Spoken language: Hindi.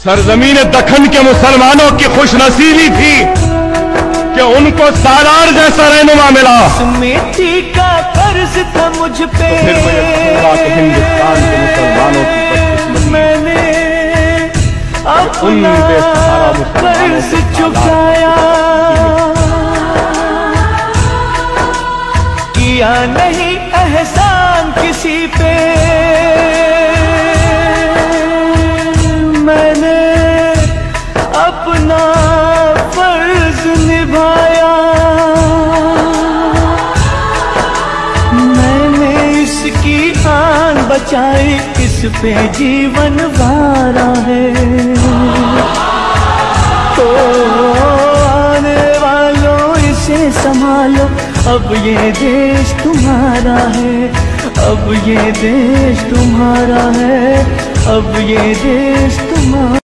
सरजमीन दखन के मुसलमानों की खुशनसीबी थी कि उनको सालार जैसा रहनुमा मिला। मिट्टी का कर्ज था मुझ पे, तो फिर वो ये हिंदुस्तान के मुसलमानों की बदकिस्मती, मैंने अपना कर्ज चुकाया। किया नहीं एहसान किसी पे, मैंने अपना फर्ज निभाया। मैंने इसकी आन बचाई, इस पे जीवन वारा है। तो आने वालों इसे संभालो, अब ये देश तुम्हारा है, अब ये देश तुम्हारा है, अब ये देश तुम्हारा